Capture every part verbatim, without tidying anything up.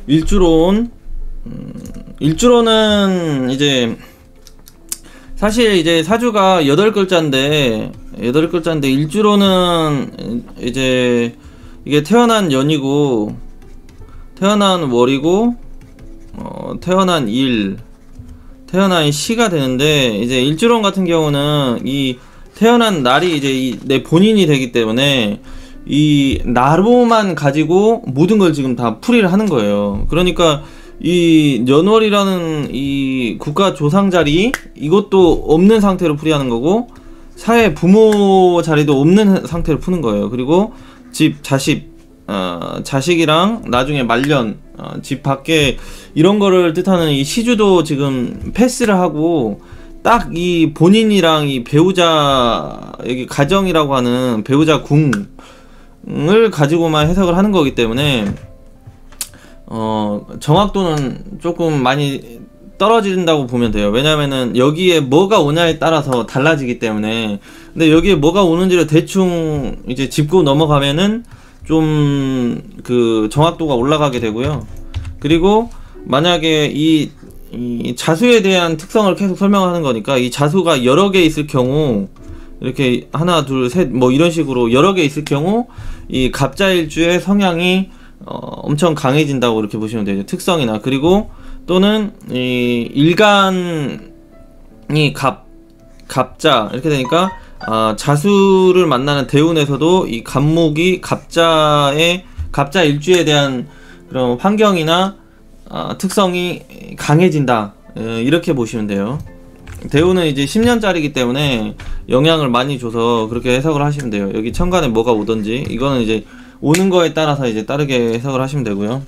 일주론. 음, 일주론은 이제 사실 이제 사주가 여덟 글자인데 여덟 글자인데 일주론은 이제 이게 태어난 연이고 태어난 월이고 어, 태어난 일, 태어난 시가 되는데, 이제 일주론 같은 경우는 이 태어난 날이 이제 이 내 본인이 되기 때문에 이 나로만 가지고 모든 걸 지금 다 풀이를 하는 거예요. 그러니까 이 년월이라는 이 국가 조상 자리, 이것도 없는 상태로 풀이하는 거고, 사회 부모 자리도 없는 상태로 푸는 거예요. 그리고 집, 자식, 어, 자식이랑 나중에 말년, 어, 집 밖에 이런 거를 뜻하는 이 시주도 지금 패스를 하고, 딱 이 본인이랑 이 배우자, 여기 가정이라고 하는 배우자 궁을 가지고만 해석을 하는 거기 때문에 어, 정확도는 조금 많이 떨어진다고 보면 돼요. 왜냐면은 여기에 뭐가 오냐에 따라서 달라지기 때문에. 근데 여기에 뭐가 오는지를 대충 이제 짚고 넘어가면은 좀 그 정확도가 올라가게 되고요. 그리고 만약에 이, 이 자수에 대한 특성을 계속 설명하는 거니까, 이 자수가 여러 개 있을 경우, 이렇게 하나 둘 셋 뭐 이런 식으로 여러 개 있을 경우 이 갑자일주의 성향이 어, 엄청 강해진다고 이렇게 보시면 되죠. 특성이나. 그리고 또는 이 일간이 갑, 갑자 이렇게 되니까 아, 자수를 만나는 대운에서도 이 갑목이 갑자의 갑자 일주에 대한 그런 환경이나 아, 특성이 강해진다, 에, 이렇게 보시면 돼요. 대운은 이제 십 년짜리이기 때문에 영향을 많이 줘서 그렇게 해석을 하시면 돼요. 여기 천간에 뭐가 오던지 이거는 이제 오는 거에 따라서 이제 다르게 해석을 하시면 되고요.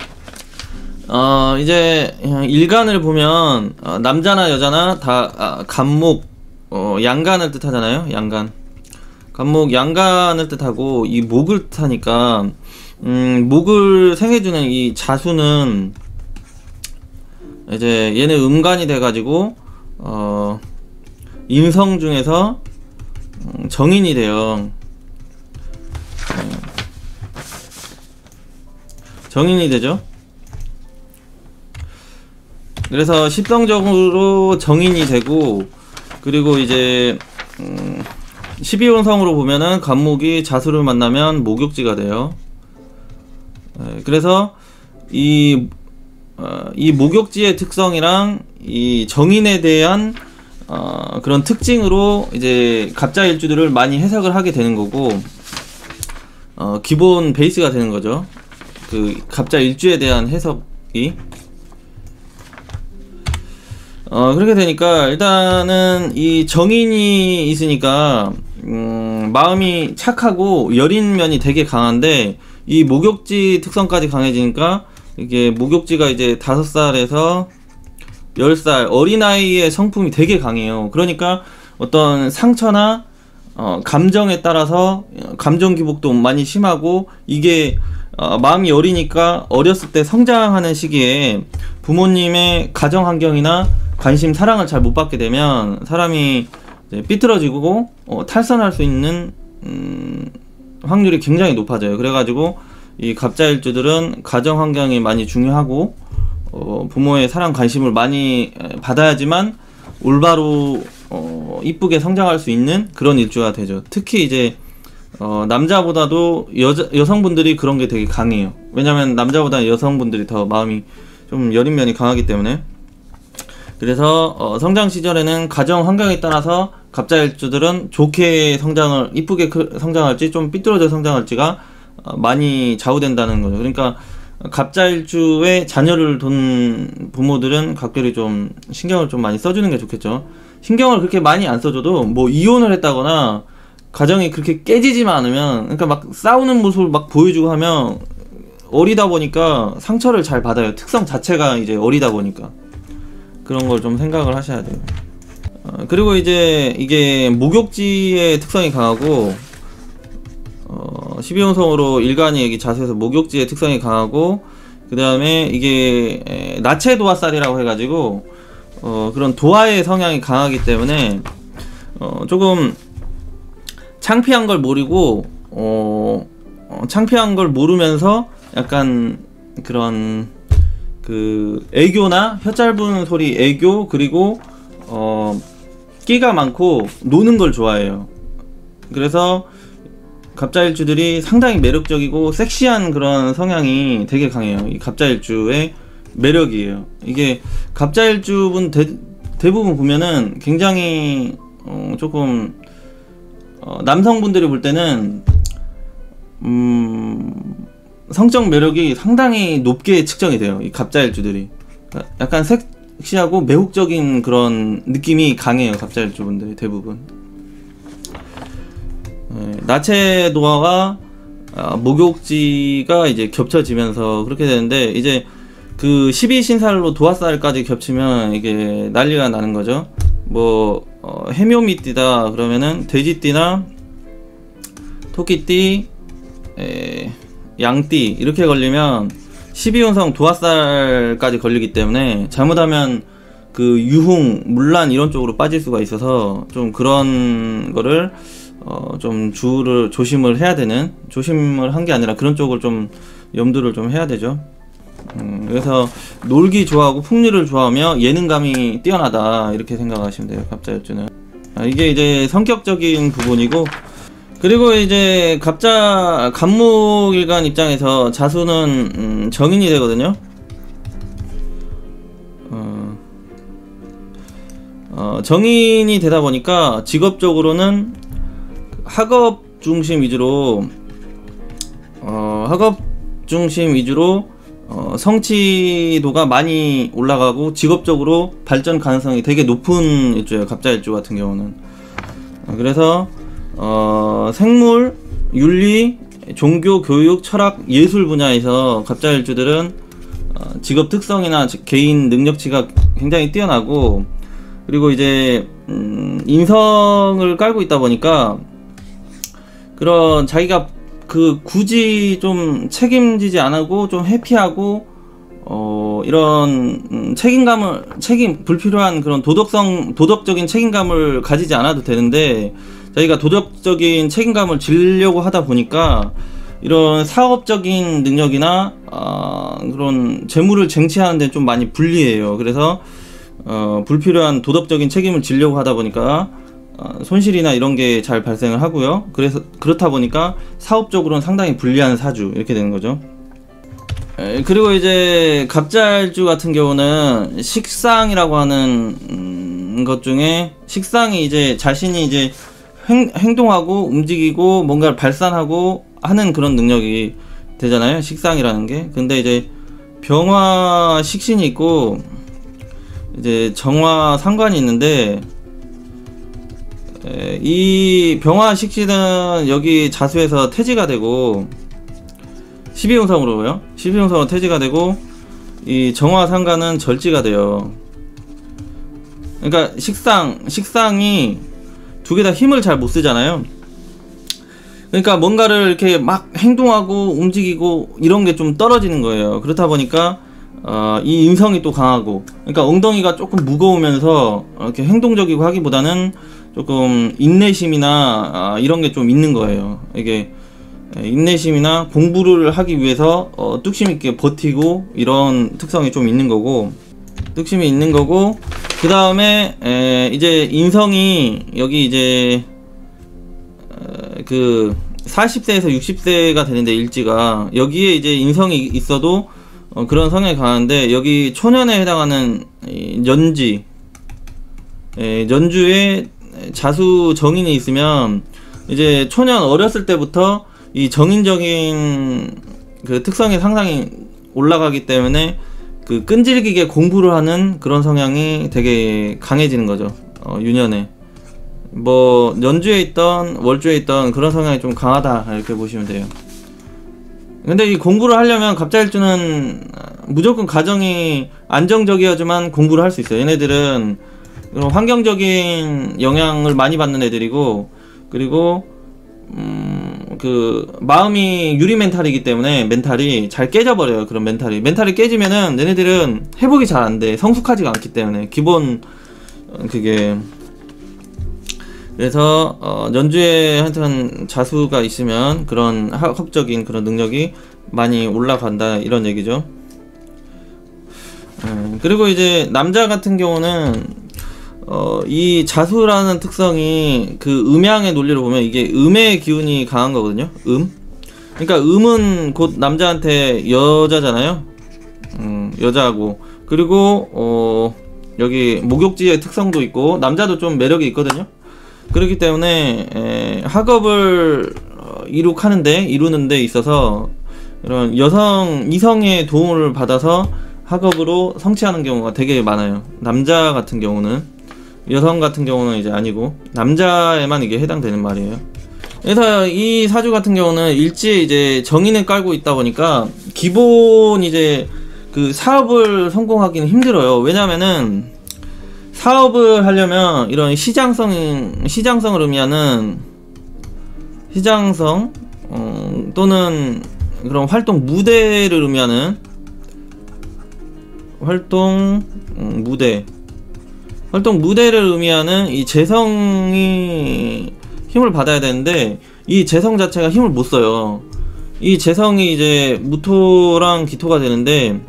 어 이제 일간을 보면 어, 남자나 여자나 다 아, 갑목, 어, 양간을 뜻하잖아요. 양간, 갑목 양간을 뜻하고 이 목을 뜻하니까 음, 목을 생해주는 이 자수는 이제 얘는 음간이 돼가지고 어, 인성 중에서 정인이 돼요. 정인이 되죠. 그래서 십성적으로 정인이 되고, 그리고 이제 음, 십이혼성으로 보면은 갑목이 자수를 만나면 목욕지가 돼요. 그래서 이, 어, 이 목욕지의 특성이랑 이 정인에 대한 어, 그런 특징으로 이제 갑자일주들을 많이 해석을 하게 되는 거고, 어, 기본 베이스가 되는 거죠. 그 갑자일주에 대한 해석이. 어, 그렇게 되니까 일단은 이 정인이 있으니까 음, 마음이 착하고 여린 면이 되게 강한데, 이 목욕지 특성까지 강해지니까 이게 목욕지가 이제 다섯 살에서 열 살 어린아이의 성품이 되게 강해요. 그러니까 어떤 상처나 어, 감정에 따라서 감정 기복도 많이 심하고, 이게 어, 마음이 어리니까 어렸을 때 성장하는 시기에 부모님의 가정 환경이나 관심, 사랑을 잘 못 받게 되면 사람이 이제 삐뚤어지고 어, 탈선할 수 있는 음, 확률이 굉장히 높아져요. 그래가지고 이 갑자일주들은 가정 환경이 많이 중요하고 어, 부모의 사랑 관심을 많이 받아야지만 올바로 어, 이쁘게 성장할 수 있는 그런 일주가 되죠. 특히 이제 어, 남자보다도 여자, 여성분들이 그런 게 되게 강해요. 왜냐면 남자보다 여성분들이 더 마음이 좀 여린 면이 강하기 때문에. 그래서 어, 성장 시절에는 가정 환경에 따라서 갑자일주들은 좋게 성장을, 이쁘게 성장할지 좀 삐뚤어져 성장할지가 어, 많이 좌우된다는 거죠. 그러니까 갑자일주에 자녀를 둔 부모들은 각별히 좀 신경을 좀 많이 써주는 게 좋겠죠. 신경을 그렇게 많이 안 써줘도 뭐 이혼을 했다거나 가정이 그렇게 깨지지만 않으면, 그러니까 막 싸우는 모습을 막 보여주고 하면 어리다 보니까 상처를 잘 받아요. 특성 자체가 이제 어리다 보니까. 그런 걸 좀 생각을 하셔야 돼요. 어, 그리고 이제 이게 목욕지의 특성이 강하고, 어, 십이혼성으로 일간이 여기 자수에서 목욕지의 특성이 강하고, 그 다음에 이게 에, 나체 도화살이라고 해가지고 어, 그런 도화의 성향이 강하기 때문에 어, 조금 창피한 걸 모르고 어, 어, 창피한 걸 모르면서 약간 그런 그 애교나 혀 짧은 소리 애교, 그리고 어 끼가 많고 노는 걸 좋아해요. 그래서 갑자일주들이 상당히 매력적이고 섹시한 그런 성향이 되게 강해요. 이 갑자일주의 매력이에요. 이게 갑자일주분 대, 대부분 보면은 굉장히 어 조금 어 남성분들이 볼 때는 음 성적 매력이 상당히 높게 측정이 돼요. 이 갑자일주들이 약간 섹시하고 매혹적인 그런 느낌이 강해요. 갑자일주분들이 대부분. 네, 나체 도화가 아, 목욕지가 이제 겹쳐지면서 그렇게 되는데, 이제 그 십이 신살로 도화살까지 겹치면 이게 난리가 나는 거죠. 뭐 어, 해묘미띠다 그러면은 돼지띠나 토끼띠, 에, 양띠 이렇게 걸리면 십이 운성 도화살까지 걸리기 때문에 잘못하면 그 유흥, 문란 이런 쪽으로 빠질 수가 있어서 좀 그런 거를 어 좀 주를 조심을 해야 되는, 조심을 한 게 아니라 그런 쪽을 좀 염두를 좀 해야 되죠. 음, 그래서 놀기 좋아하고 풍류를 좋아하며 예능감이 뛰어나다 이렇게 생각하시면 돼요. 갑자일주는 아, 이게 이제 성격적인 부분이고, 그리고 이제 갑자 갑목일간 입장에서 자수는 음, 정인이 되거든요. 어, 어, 정인이 되다 보니까 직업적으로는 학업 중심 위주로 어, 학업 중심 위주로 어, 성취도가 많이 올라가고 직업적으로 발전 가능성이 되게 높은 일주예요. 갑자일주 같은 경우는. 어, 그래서 어, 생물, 윤리, 종교, 교육, 철학, 예술 분야에서 갑자일주들은 어, 직업 특성이나 개인 능력치가 굉장히 뛰어나고, 그리고 이제 음, 인성을 깔고 있다 보니까 그런 자기가 그 굳이 좀 책임지지 않고 좀 회피하고 어 이런 음 책임감을 책임 불필요한 그런 도덕성 도덕적인 책임감을 가지지 않아도 되는데, 자기가 도덕적인 책임감을 지려고 하다 보니까 이런 사업적인 능력이나 어 그런 재물을 쟁취하는 데 좀 많이 불리해요. 그래서 어 불필요한 도덕적인 책임을 지려고 하다 보니까 어, 손실이나 이런 게 잘 발생을 하고요. 그래서 그렇다 보니까 사업적으로는 상당히 불리한 사주 이렇게 되는 거죠. 에, 그리고 이제 갑자일주 같은 경우는 식상이라고 하는 음, 것 중에, 식상이 이제 자신이 이제 행, 행동하고 움직이고 뭔가를 발산하고 하는 그런 능력이 되잖아요. 식상이라는 게. 근데 이제 병화 식신이 있고 이제 정화 상관이 있는데, 이 병화 식신은 여기 자수에서 태지가 되고 십이 운성으로요. 십이 운성으로 태지가 되고, 이 정화 상관은 절지가 돼요. 그러니까 식상, 식상이 두 개 다 힘을 잘 못 쓰잖아요. 그러니까 뭔가를 이렇게 막 행동하고 움직이고 이런 게 좀 떨어지는 거예요. 그렇다 보니까 어, 이 인성이 또 강하고, 그러니까 엉덩이가 조금 무거우면서 이렇게 행동적이고 하기보다는 조금 인내심이나 아, 이런 게 좀 있는 거예요. 이게 인내심이나 공부를 하기 위해서 어, 뚝심 있게 버티고 이런 특성이 좀 있는 거고, 뚝심이 있는 거고, 그 다음에 이제 인성이 여기 이제 에, 그 사십 세에서 육십 세가 되는데 일지가 여기에 이제 인성이 있어도 어, 그런 성향이 강한데, 여기 초년에 해당하는 이 연지, 에, 연주에 자수 정인이 있으면 이제 초년 어렸을 때부터 이 정인적인 그 특성이 상당히 올라가기 때문에 그 끈질기게 공부를 하는 그런 성향이 되게 강해지는 거죠. 어, 유년에 뭐 연주에 있던 월주에 있던 그런 성향이 좀 강하다 이렇게 보시면 돼요. 근데 이 공부를 하려면 갑자일주는 무조건 가정이 안정적이어야지만 공부를 할 수 있어요. 얘네들은 환경적인 영향을 많이 받는 애들이고, 그리고 음, 그 마음이 유리 멘탈이기 때문에 멘탈이 잘 깨져버려요. 그런 멘탈이 멘탈이 깨지면은 얘네들은 회복이 잘 안 돼. 성숙하지가 않기 때문에 기본 그게. 그래서 어, 연주에 하여튼 자수가 있으면 그런 학업적인 그런 능력이 많이 올라간다 이런 얘기죠. 예, 그리고 이제 남자 같은 경우는 어, 이 자수라는 특성이 그 음양의 논리를 보면 이게 음의 기운이 강한 거거든요. 음. 그러니까 음은 곧 남자한테 여자잖아요. 음, 여자하고 그리고 어, 여기 목욕지의 특성도 있고 남자도 좀 매력이 있거든요. 그렇기 때문에 에, 학업을 어, 이룩하는데 이루는 데 있어서 이런 여성 이성의 도움을 받아서 학업으로 성취하는 경우가 되게 많아요. 남자 같은 경우는, 여성 같은 경우는 이제 아니고 남자에만 이게 해당되는 말이에요. 그래서 이 사주 같은 경우는 일지에 이제 정인을 깔고 있다 보니까 기본 이제 그 사업을 성공하기는 힘들어요. 왜냐면은 사업을 하려면 이런 시장성, 시장성을 의미하는 시장성 어, 또는 그런 활동 무대를 의미하는 활동 음, 무대 활동 무대를 의미하는 이 재성이 힘을 받아야 되는데 이 재성 자체가 힘을 못 써요. 이 재성이 이제 무토랑 기토가 되는데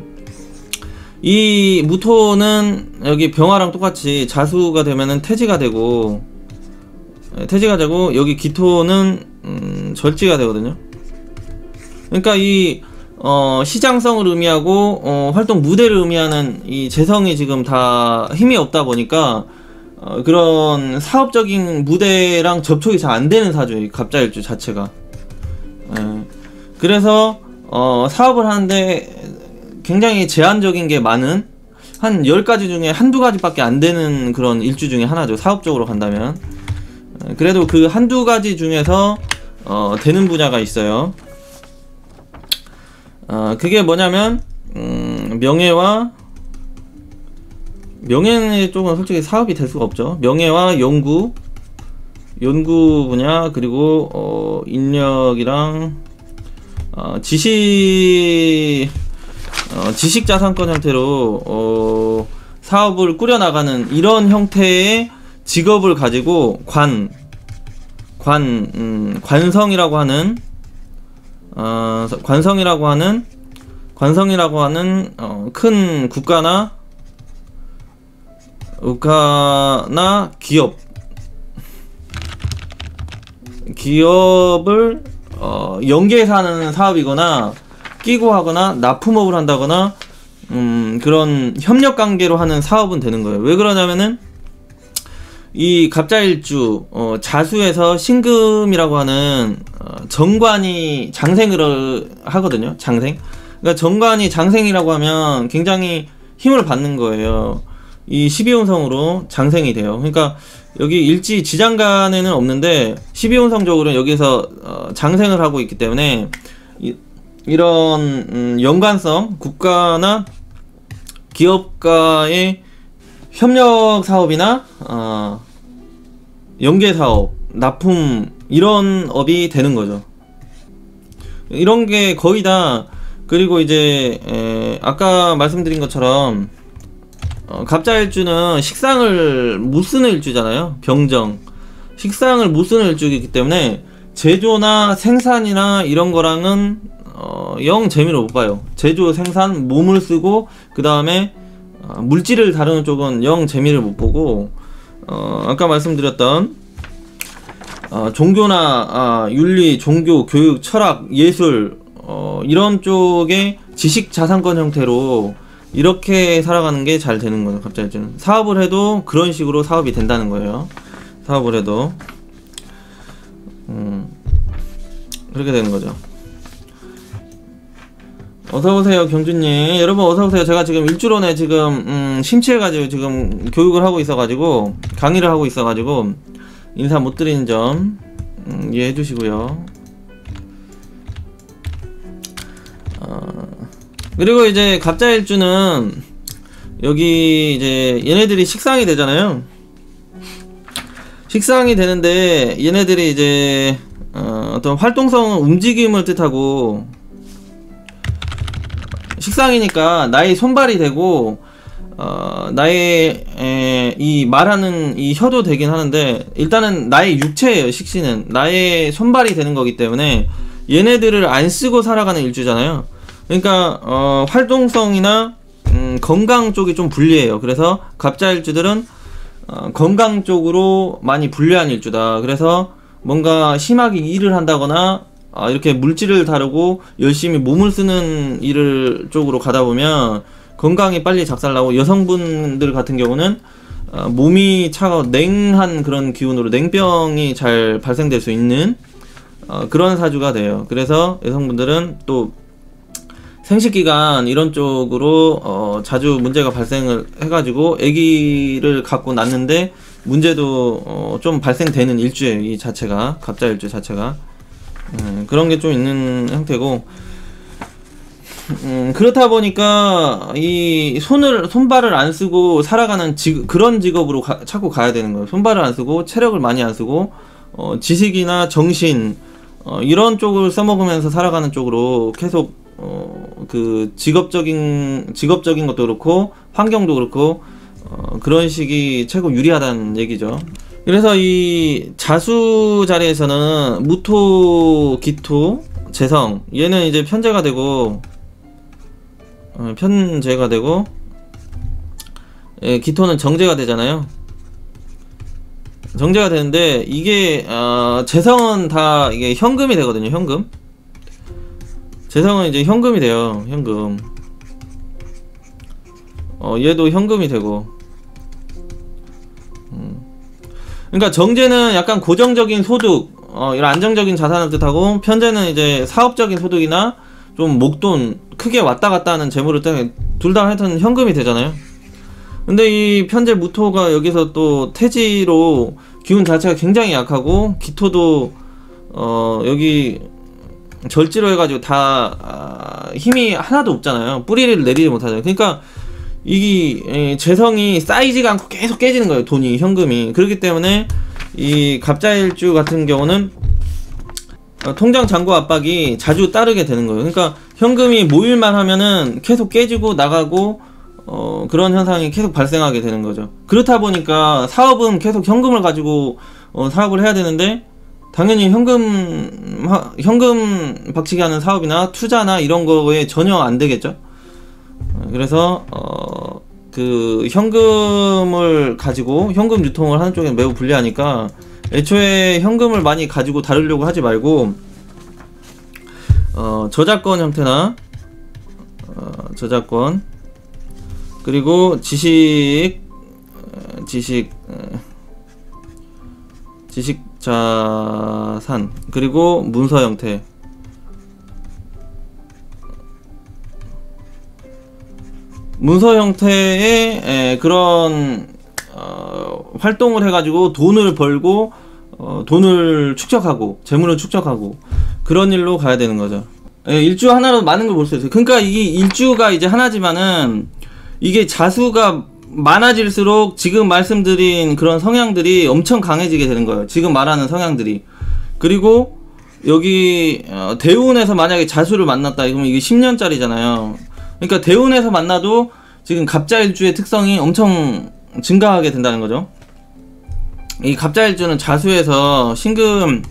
이 무토는 여기 병화랑 똑같이 자수가 되면은 태지가 되고 태지가 되고 여기 기토는 음, 절지가 되거든요. 그러니까 이 어, 시장성을 의미하고 어, 활동 무대를 의미하는 이 재성이 지금 다 힘이 없다 보니까 어, 그런 사업적인 무대랑 접촉이 잘 안 되는 사주예요. 이 갑자일주 자체가. 예. 그래서 어, 사업을 하는데 굉장히 제한적인 게 많은 한 열 가지 중에 한두 가지밖에 안 되는 그런 일주 중에 하나죠. 사업적으로 간다면. 예. 그래도 그 한두 가지 중에서 어, 되는 분야가 있어요. 어, 그게 뭐냐면 음, 명예와 명예 쪽은 솔직히 사업이 될 수가 없죠. 명예와 연구 연구 분야 그리고 어, 인력이랑 어, 지식 어, 지식자산권 형태로 어, 사업을 꾸려나가는 이런 형태의 직업을 가지고 관 관, 음, 관성이라고 하는 어, 관성이라고 하는 관성이라고 하는 어, 큰 국가나 국가나 기업 기업을 어, 연계해서 하는 사업이거나 끼고 하거나 납품업을 한다거나 음, 그런 협력 관계로 하는 사업은 되는 거예요. 왜 그러냐면은 이 갑자일주 어, 자수에서 신금이라고 하는 어, 정관이 장생을 하거든요. 장생. 그러니까 정관이 장생이라고 하면 굉장히 힘을 받는 거예요. 이 십이운성으로 장생이 돼요. 그러니까 여기 일지 지장간에는 없는데 십이운성적으로 여기서 어, 장생을 하고 있기 때문에 이, 이런 음, 연관성 국가나 기업가의 협력 사업이나 어, 연계 사업, 납품 이런 업이 되는 거죠. 이런 게 거의 다. 그리고 이제 에, 아까 말씀드린 것처럼 어, 갑자일주는 식상을 못 쓰는 일주잖아요. 병정 식상을 못 쓰는 일주이기 때문에 제조나 생산이나 이런 거랑은 어, 영 재미를 못 봐요. 제조, 생산, 몸을 쓰고 그 다음에 어, 물질을 다루는 쪽은 영 재미를 못 보고 어, 아까 말씀드렸던 어, 종교나 아, 윤리, 종교, 교육, 철학, 예술 어, 이런 쪽의 지식 자산권 형태로 이렇게 살아가는 게 잘 되는 거예요. 갑자기 좀 사업을 해도 그런 식으로 사업이 된다는 거예요. 사업을 해도 음, 그렇게 되는 거죠. 어서오세요 경주님. 여러분 어서오세요. 제가 지금 일주론에 지금 음, 심취해가지고 지금 교육을 하고 있어가지고 강의를 하고 있어가지고 인사 못 드리는 점 음, 이해해 주시고요. 어, 그리고 이제 갑자일주는 여기 이제 얘네들이 식상이 되잖아요. 식상이 되는데 얘네들이 이제 어, 어떤 활동성 움직임을 뜻하고 식상이니까 나의 손발이 되고 어, 나의 에, 이 말하는 이 혀도 되긴 하는데 일단은 나의 육체예요. 식신은 나의 손발이 되는 거기 때문에 얘네들을 안 쓰고 살아가는 일주잖아요. 그러니까 어, 활동성이나 음, 음, 건강 쪽이 좀 불리해요. 그래서 갑자일주들은 어, 건강 쪽으로 많이 불리한 일주다. 그래서 뭔가 심하게 일을 한다거나 아, 이렇게 물질을 다루고 열심히 몸을 쓰는 일을 쪽으로 가다 보면 건강이 빨리 작살나고, 여성분들 같은 경우는 어, 몸이 차가워 냉한 그런 기운으로 냉병이 잘 발생될 수 있는 어, 그런 사주가 돼요. 그래서 여성분들은 또 생식기관 이런 쪽으로 어, 자주 문제가 발생을 해가지고 아기를 갖고 낳는데 문제도 어, 좀 발생되는 일주예요. 이 자체가, 갑자일주 자체가 음, 그런 게 좀 있는 형태고, 음, 그렇다 보니까 이 손을 손발을 안 쓰고 살아가는 직, 그런 직업으로 가, 자꾸 가야 되는 거예요. 손발을 안 쓰고 체력을 많이 안 쓰고 어, 지식이나 정신 어, 이런 쪽을 써먹으면서 살아가는 쪽으로 계속 어, 그 직업적인 직업적인 것도 그렇고 환경도 그렇고 어, 그런 식이 최고 유리하다는 얘기죠. 그래서 이 자수 자리에서는 무토, 기토, 재성, 얘는 이제 편제가 되고 어, 편제가 되고 예, 기토는 정제가 되잖아요. 정제가 되는데 이게 어, 재성은 다 이게 현금이 되거든요. 현금. 재성은 이제 현금이 돼요. 현금. 어, 얘도 현금이 되고. 음. 그러니까 정제는 약간 고정적인 소득, 어, 이런 안정적인 자산을 뜻하고, 편제는 이제 사업적인 소득이나 좀 목돈, 크게 왔다 갔다 하는 재물을 때문에 둘 다 하여튼 현금이 되잖아요. 근데 이 편제 무토가 여기서 또 태지로 기운 자체가 굉장히 약하고, 기토도 어, 여기 절지로 해가지고 다 아, 힘이 하나도 없잖아요. 뿌리를 내리지 못하잖아요. 그러니까 이 재성이 쌓이지가 않고 계속 깨지는 거예요. 돈이, 현금이. 그렇기 때문에 이 갑자일주 같은 경우는 어, 통장 잔고 압박이 자주 따르게 되는 거예요. 그러니까 현금이 모일만 하면은 계속 깨지고 나가고 어, 그런 현상이 계속 발생하게 되는 거죠. 그렇다 보니까 사업은 계속 현금을 가지고 어, 사업을 해야 되는데, 당연히 현금 하, 현금 박치기 하는 사업이나 투자나 이런 거에 전혀 안 되겠죠. 그래서 어, 그 현금을 가지고 현금 유통을 하는 쪽에 매우 불리하니까 애초에 현금을 많이 가지고 다루려고 하지 말고 어, 저작권 형태나 어, 저작권, 그리고 지식 지식 지식 자산, 그리고 문서 형태, 문서 형태의 에, 그런 어, 활동을 해가지고 돈을 벌고 어, 돈을 축적하고 재물을 축적하고 그런 일로 가야 되는 거죠. 에, 일주 하나로 많은 걸 볼 수 있어요. 그러니까 이게 일주가 이제 하나지만은 이게 자수가 많아질수록 지금 말씀드린 그런 성향들이 엄청 강해지게 되는 거예요. 지금 말하는 성향들이. 그리고 여기 어, 대운에서 만약에 자수를 만났다 이러면 이게 십 년짜리잖아요. 그러니까 대운에서 만나도 지금 갑자일주의 특성이 엄청 증가하게 된다는 거죠. 이 갑자일주는 자수에서 신금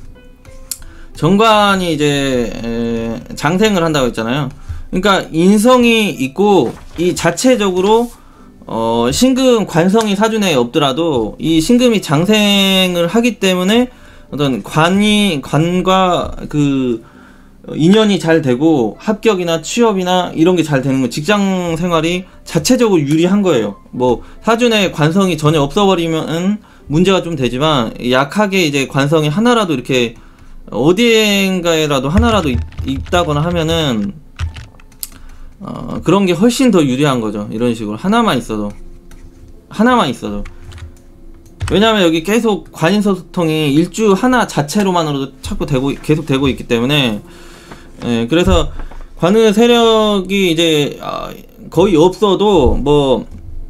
정관이 이제 에, 장생을 한다고 했잖아요. 그러니까 인성이 있고 이 자체적으로 어, 신금 관성이 사주내에 없더라도 이 신금이 장생을 하기 때문에 어떤 관이 관과 그 인연이 잘 되고 합격이나 취업이나 이런 게 잘 되는 거, 직장 생활이 자체적으로 유리한 거예요. 뭐 사주내 관성이 전혀 없어버리면 문제가 좀 되지만, 약하게 이제 관성이 하나라도 이렇게 어디엔가에라도 하나라도 있, 있다거나 하면은 어, 그런 게 훨씬 더 유리한 거죠. 이런 식으로 하나만 있어도 하나만 있어도 왜냐하면 여기 계속 관인소통이 일주 하나 자체로만으로도 자꾸 되고 계속 되고 있기 때문에, 예, 그래서 관의 세력이 이제 아, 거의 없어도 뭐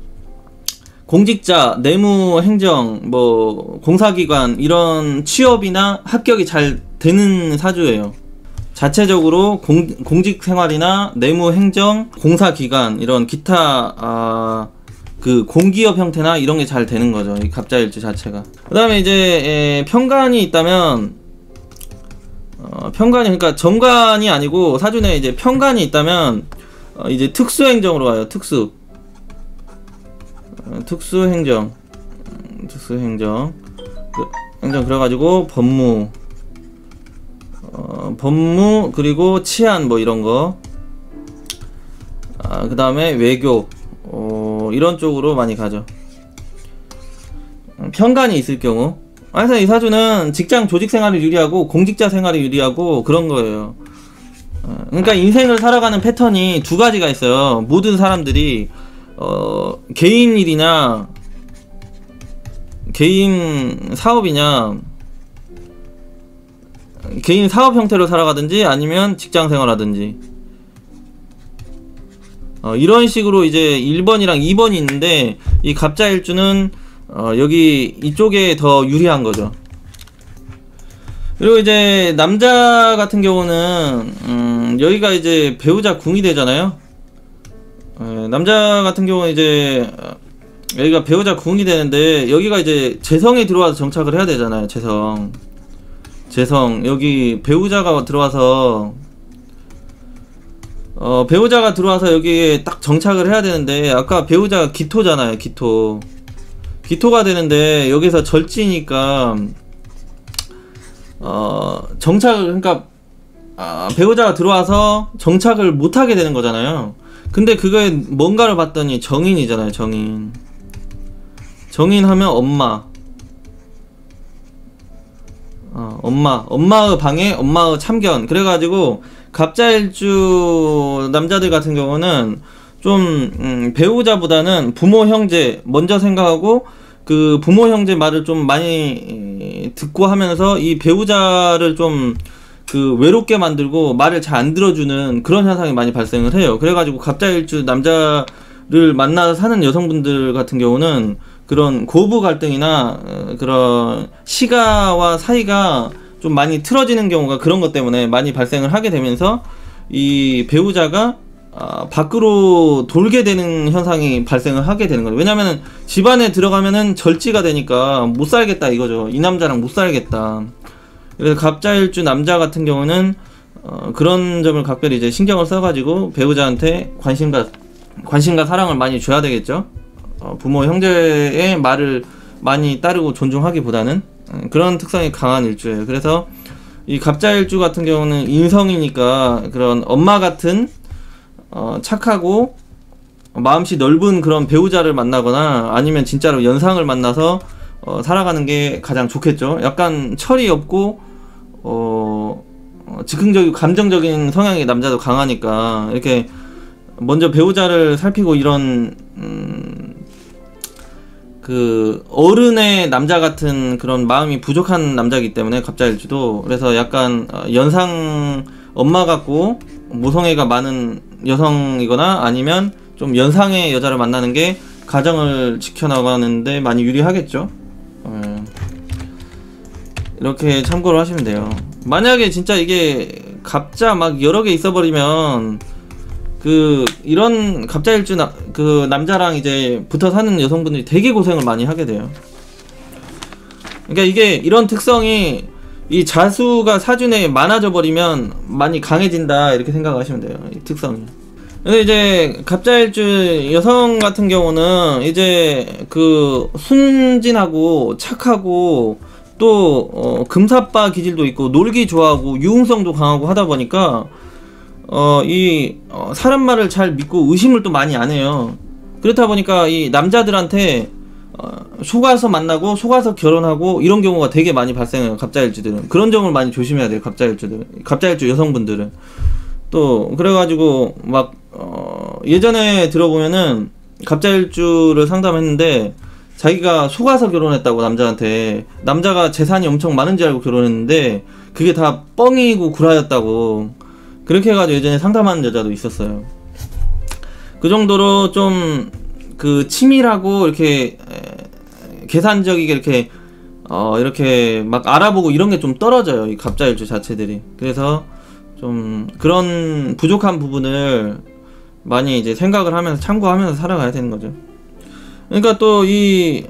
공직자, 내무, 행정, 뭐 공사기관 이런 취업이나 합격이 잘 되는 사주예요. 자체적으로 공, 공직 생활이나 내무, 행정, 공사기관 이런 기타 아, 그 공기업 형태나 이런 게 잘 되는 거죠. 이 갑자일주 자체가. 그 다음에 이제 에, 편관이 있다면 어, 편관이 그러니까 정관이 아니고 사주내에 이제 편관이 있다면 어, 이제 특수행정으로 가요. 특수 어, 특수행정 음, 특수행정 그, 행정 그래가지고 법무 어, 법무 그리고 치안 뭐 이런거 아, 그 다음에 외교 어, 이런 쪽으로 많이 가죠. 편관이 있을 경우 그래서 이 사주는 직장 조직 생활을 유리하고 공직자 생활을 유리하고 그런 거예요. 그러니까 인생을 살아가는 패턴이 두 가지가 있어요. 모든 사람들이 어, 개인 일이냐 개인 사업이냐 개인 사업 형태로 살아가든지 아니면 직장 생활하든지 어, 이런 식으로 이제 일 번이랑 이 번이 있는데 이 갑자일주는 어, 여기 이쪽에 더 유리한 거죠. 그리고 이제 남자 같은 경우는 음, 여기가 이제 배우자 궁이 되잖아요. 에, 남자 같은 경우는 이제 여기가 배우자 궁이 되는데 여기가 이제 재성이 들어와서 정착을 해야 되잖아요. 재성 재성 여기 배우자가 들어와서 어 배우자가 들어와서 여기에 딱 정착을 해야 되는데 아까 배우자가 기토잖아요. 기토 기토가 되는데 여기서 절지니까 어 정착을 그러니까 아, 배우자가 들어와서 정착을 못하게 되는 거잖아요. 근데 그거에 뭔가를 봤더니 정인이잖아요. 정인 정인 하면 엄마 어, 엄마 엄마의 방해 엄마의 참견 그래가지고 갑자일주 남자들 같은 경우는 좀 음, 배우자보다는 부모 형제 먼저 생각하고 그 부모 형제 말을 좀 많이 듣고 하면서 이 배우자를 좀 그 외롭게 만들고 말을 잘 안 들어주는 그런 현상이 많이 발생을 해요. 그래가지고 갑자일주 남자를 만나서 사는 여성분들 같은 경우는 그런 고부 갈등이나 그런 시가와 사이가 좀 많이 틀어지는 경우가 그런 것 때문에 많이 발생을 하게 되면서 이 배우자가 아, 밖으로 돌게 되는 현상이 발생을 하게 되는 거죠. 왜냐면은 집안에 들어가면은 절지가 되니까 못 살겠다 이거죠. 이 남자랑 못 살겠다. 그래서 갑자일주 남자 같은 경우는 어, 그런 점을 각별히 이제 신경을 써가지고 배우자한테 관심과 관심과 사랑을 많이 줘야 되겠죠. 어, 부모 형제의 말을 많이 따르고 존중하기보다는 그런 특성이 강한 일주예요. 그래서 이 갑자일주 같은 경우는 인성이니까 그런 엄마 같은 어, 착하고 마음씨 넓은 그런 배우자를 만나거나 아니면 진짜로 연상을 만나서 어, 살아가는 게 가장 좋겠죠. 약간 철이 없고 어, 어, 즉흥적이고 감정적인 성향의 남자도 강하니까 이렇게 먼저 배우자를 살피고 이런 음, 그 어른의 남자 같은 그런 마음이 부족한 남자이기 때문에 갑자일주도 그래서 약간 연상 엄마 같고 모성애가 많은 여성이거나 아니면 좀 연상의 여자를 만나는 게 가정을 지켜나가는데 많이 유리하겠죠. 어, 이렇게 참고를 하시면 돼요. 만약에 진짜 이게 갑자 막 여러 개 있어버리면 그 이런 갑자일주 나, 그 남자랑 이제 붙어 사는 여성분들이 되게 고생을 많이 하게 돼요. 그러니까 이게 이런 특성이 이 자수가 사주 내에 많아져 버리면 많이 강해진다 이렇게 생각하시면 돼요. 이 특성이. 근데 이제 갑자일주 여성 같은 경우는 이제 그 순진하고 착하고 또 어, 금사빠 기질도 있고 놀기 좋아하고 유흥성도 강하고 하다 보니까 어, 이 어, 사람 말을 잘 믿고 의심을 또 많이 안 해요. 그렇다 보니까 이 남자들한테 어, 속아서 만나고 속아서 결혼하고 이런 경우가 되게 많이 발생해요. 갑자일주들은 그런 점을 많이 조심해야 돼요. 갑자일주들은 갑자일주 여성분들은 또 그래가지고 막 어, 예전에 들어보면은 갑자일주를 상담했는데 자기가 속아서 결혼했다고 남자한테 남자가 재산이 엄청 많은 줄 알고 결혼했는데 그게 다 뻥이고 구라였다고 그렇게 해가지고 예전에 상담하는 여자도 있었어요. 그 정도로 좀 그 치밀하고 이렇게 에, 계산적이게 이렇게 어 이렇게 막 알아보고 이런 게 좀 떨어져요. 이 갑자일주 자체들이. 그래서 좀 그런 부족한 부분을 많이 이제 생각을 하면서 참고하면서 살아가야 되는 거죠. 그러니까 또 이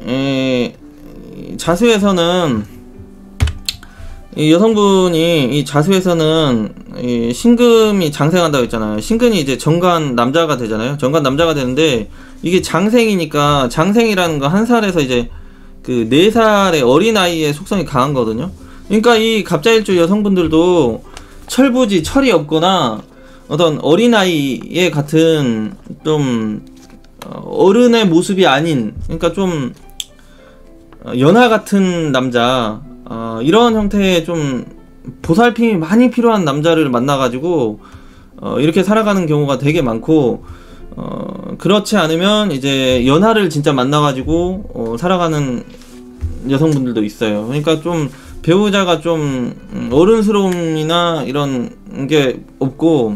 자수에서는 이 여성분이 이 자수에서는 이 신금이 장생한다고 했잖아요. 신금이 이제 정관 남자가 되잖아요. 정관 남자가 되는데 이게 장생이니까, 장생이라는 거 한 살에서 이제 그 네 살의 어린아이의 속성이 강한 거거든요. 그러니까 이 갑자일주 여성분들도 철부지, 철이 없거나 어떤 어린아이의 같은 좀 어른의 모습이 아닌, 그러니까 좀 연하 같은 남자, 어, 이런 형태의 좀 보살핌이 많이 필요한 남자를 만나가지고 어, 이렇게 살아가는 경우가 되게 많고, 어, 그렇지 않으면 이제 연하를 진짜 만나가지고 어, 살아가는 여성분들도 있어요. 그러니까 좀 배우자가 좀 어른스러움이나 이런 게 없고,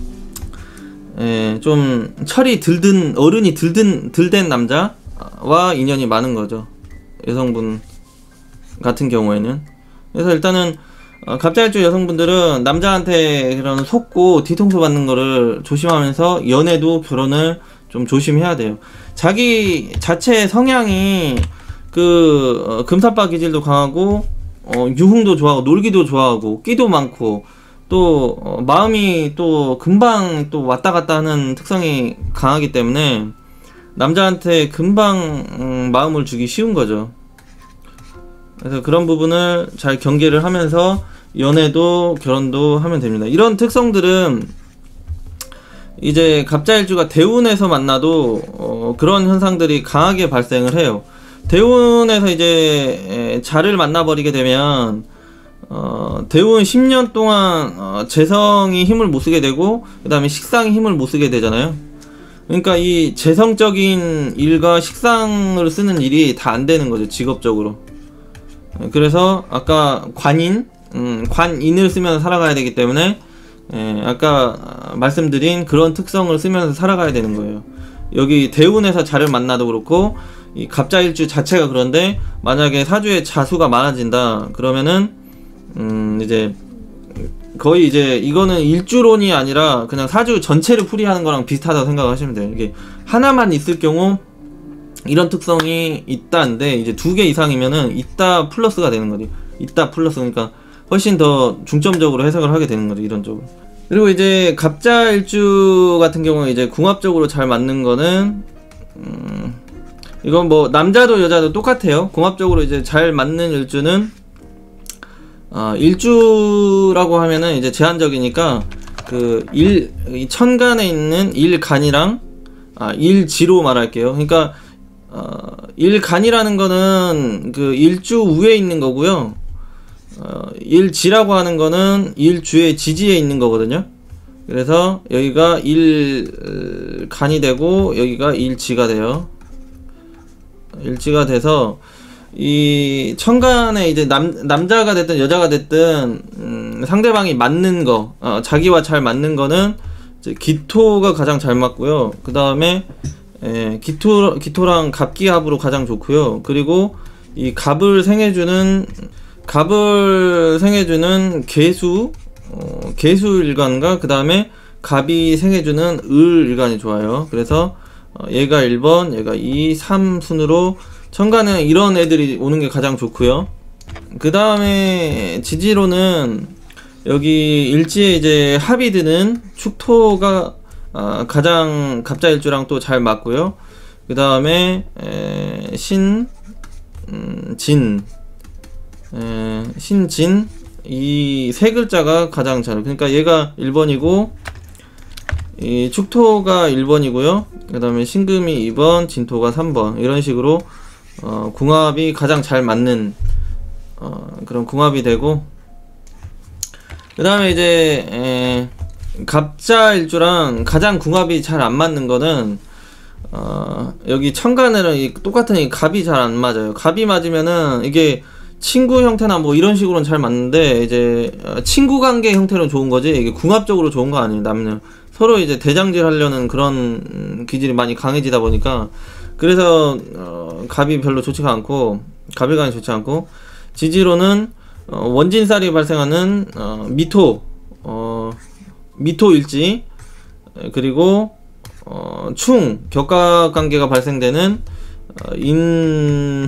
예, 좀 철이 들든, 어른이 들든 들된 남자와 인연이 많은 거죠, 여성분 같은 경우에는. 그래서 일단은 어, 갑자일주 여성분들은 남자한테 그런 속고 뒤통수 받는 거를 조심하면서 연애도 결혼을 좀 조심해야 돼요. 자기 자체 성향이 그 어, 금사빠 기질도 강하고, 어, 유흥도 좋아하고 놀기도 좋아하고 끼도 많고, 또 어, 마음이 또 금방 또 왔다 갔다 하는 특성이 강하기 때문에 남자한테 금방 음, 마음을 주기 쉬운 거죠. 그래서 그런 부분을 잘 경계를 하면서 연애도 결혼도 하면 됩니다. 이런 특성들은 이제 갑자일주가 대운에서 만나도 어, 그런 현상들이 강하게 발생을 해요. 대운에서 이제 자를 만나버리게 되면 어, 대운 십 년 동안 어, 재성이 힘을 못쓰게 되고, 그 다음에 식상이 힘을 못쓰게 되잖아요. 그러니까 이 재성적인 일과 식상을 쓰는 일이 다 안되는 거죠, 직업적으로. 그래서 아까 관인, 음, 관인을 쓰면서 살아가야 되기 때문에, 예, 아까 말씀드린 그런 특성을 쓰면서 살아가야 되는 거예요. 여기 대운에서 자를 만나도 그렇고 이 갑자일주 자체가 그런데, 만약에 사주에 자수가 많아진다 그러면은 음 이제 거의 이제 이거는 일주론이 아니라 그냥 사주 전체를 풀이하는 거랑 비슷하다고 생각하시면 돼요. 이게 하나만 있을 경우 이런 특성이 있다인데, 이제 두 개 이상이면은 있다 플러스가 되는 거지. 있다 플러스, 그러니까 훨씬 더 중점적으로 해석을 하게 되는 거죠, 이런 쪽으로. 그리고 이제 갑자일주 같은 경우에 이제 궁합적으로 잘 맞는 거는 음 이건 뭐 남자도 여자도 똑같아요. 궁합적으로 이제 잘 맞는 일주는 어, 일주라고 하면은 이제 제한적이니까 그 일, 천간에 있는 일간이랑 아, 일지로 말할게요. 그러니까 어, 일간이라는 거는 그 일주 위에 있는 거고요. 어, 일지라고 하는 거는 일주의 지지에 있는 거거든요. 그래서 여기가 일간이 되고 여기가 일지가 돼요. 일지가 돼서 이 천간에 이제 남, 남자가 됐든 여자가 됐든 음, 상대방이 맞는 거, 어, 자기와 잘 맞는 거는 이제 기토가 가장 잘 맞고요. 그 다음에 기토, 기토랑 갑기합으로 가장 좋고요. 그리고 이 갑을 생해주는 갑을 생해주는 계수, 어, 계수일간과 그 다음에 갑이 생해주는 을일간이 좋아요. 그래서 어, 얘가 일 번, 얘가 이, 삼 순으로 천간에 이런 애들이 오는 게 가장 좋고요. 그 다음에 지지로는 여기 일지에 이제 합이 드는 축토가 어, 가장 갑자일주랑 또 잘 맞고요. 그 다음에 신, 음, 진, 에, 신진 이 세 글자가 가장 잘, 그러니까 얘가 일 번이고 이 축토가 일 번이고요. 그 다음에 신금이 이 번, 진토가 삼 번, 이런 식으로 어, 궁합이 가장 잘 맞는 어, 그런 궁합이 되고, 그 다음에 이제 에, 갑자일주랑 가장 궁합이 잘 안 맞는 거는 어, 여기 천간에는 이 똑같은 이 갑이 잘 안 맞아요. 갑이 맞으면은 이게 친구 형태나 뭐 이런 식으로는 잘 맞는데, 이제 친구 관계 형태는 좋은 거지 이게 궁합적으로 좋은 거 아니에요. 남녀 서로 이제 대장질 하려는 그런 기질이 많이 강해지다 보니까, 그래서 어, 갑이 별로 좋지가 않고 갑일간이 좋지 않고, 지지로는 어, 원진살이 발생하는 어, 미토 어, 미토일지, 그리고 어, 충 격각관계가 발생되는 어, 인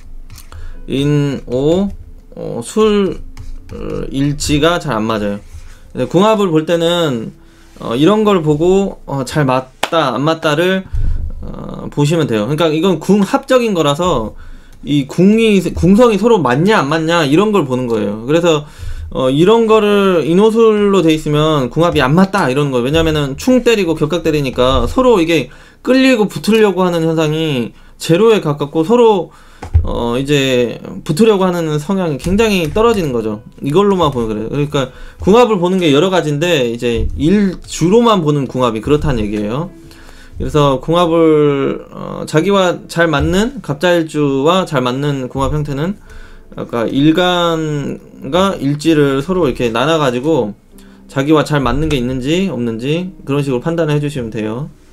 인오 어, 술 어, 일지가 잘 안 맞아요. 궁합을 볼 때는 어, 이런 걸 보고 어, 잘 맞다 안 맞다를 어, 보시면 돼요. 그러니까 이건 궁합적인 거라서 이 궁이 궁성이 서로 맞냐 안 맞냐 이런 걸 보는 거예요. 그래서 어, 이런 거를 인호술로 돼 있으면 궁합이 안 맞다 이런 거. 왜냐면은 충 때리고 격각 때리니까 서로 이게 끌리고 붙으려고 하는 현상이 제로에 가깝고 서로 어 이제 붙으려고 하는 성향이 굉장히 떨어지는 거죠. 이걸로만 보면 그래요. 그러니까 궁합을 보는 게 여러 가지인데 이제 일주로만 보는 궁합이 그렇다는 얘기예요. 그래서 궁합을 어 자기와 잘 맞는 갑자일주와 잘 맞는 궁합 형태는 아까 일간과 일지를 서로 이렇게 나눠 가지고 자기와 잘 맞는 게 있는지 없는지 그런 식으로 판단을 해주시면 돼요.